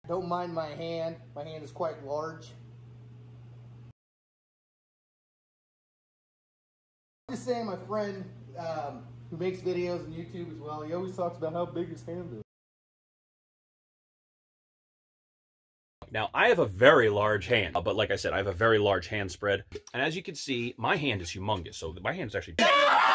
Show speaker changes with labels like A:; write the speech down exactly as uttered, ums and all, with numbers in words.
A: Don't mind my hand. My hand is quite large. Just saying, my friend um, who makes videos on YouTube as well, he always talks about how big his hand is.
B: Now, I have a very large hand, but like I said, I have a very large hand spread. And as you can see, my hand is humongous. So my hand is actually...